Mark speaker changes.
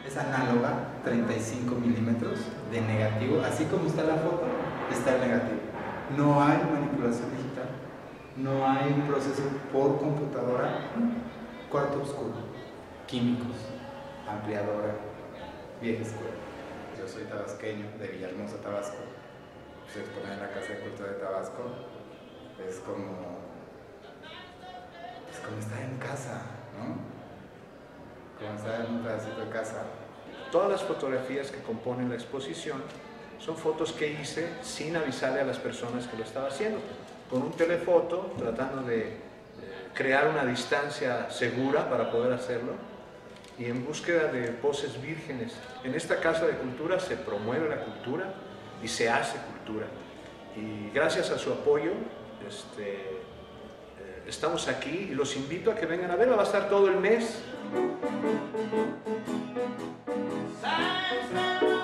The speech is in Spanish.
Speaker 1: Es análoga, 35 milímetros de negativo, así como está la foto, está el negativo. No hay manipulación digital, no hay un proceso por computadora, cuarto oscuro, químicos, ampliadora, vieja escuela. Yo soy tabasqueño, de Villahermosa, Tabasco. Se expone en la Casa de Cultura de Tabasco. Es como estar en casa, ¿no? Como estar en un pedacito de casa.
Speaker 2: Todas las fotografías que componen la exposición son fotos que hice sin avisarle a las personas que lo estaba haciendo. Con un telefoto, tratando de crear una distancia segura para poder hacerlo y en búsqueda de poses vírgenes. En esta Casa de Cultura se promueve la cultura y se hace cultura. Y gracias a su apoyo estamos aquí y los invito a que vengan a verla. Va a estar todo el mes.